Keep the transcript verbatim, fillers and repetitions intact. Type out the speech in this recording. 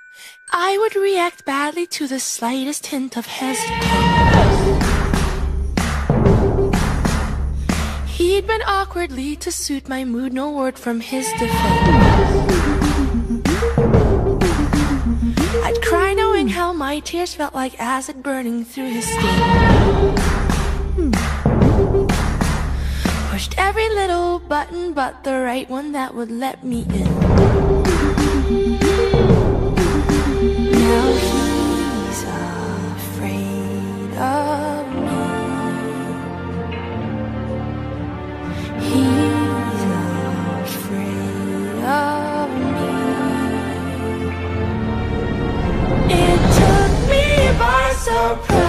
I would react badly to the slightest hint of hesitance. He'd been awkwardly to suit my mood, no word from his defense. I'd cry knowing how my tears felt like acid burning through his skin. Pushed every little button but the right one that would let me in. Now he's afraid of me. He's afraid of me. It took me by surprise.